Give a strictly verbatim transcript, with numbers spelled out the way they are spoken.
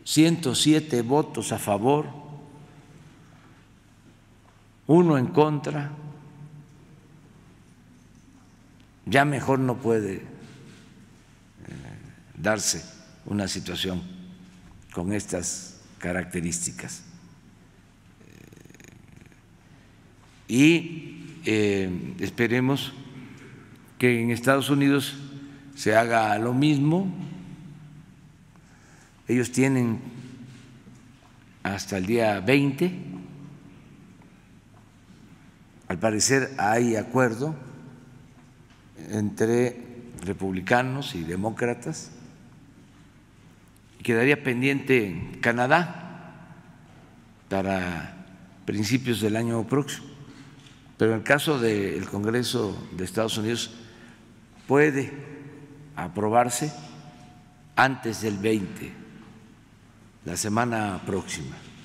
ciento siete votos a favor, uno en contra. Ya mejor no puede eh, darse una situación con estas características. Eh, y eh, esperemos que en Estados Unidos se haga lo mismo. Ellos tienen hasta el día veinte. Al parecer hay acuerdo entre republicanos y demócratas. Y quedaría pendiente Canadá para principios del año próximo. Pero en el caso del Congreso de Estados Unidos puede aprobarse antes del veinte, la semana próxima.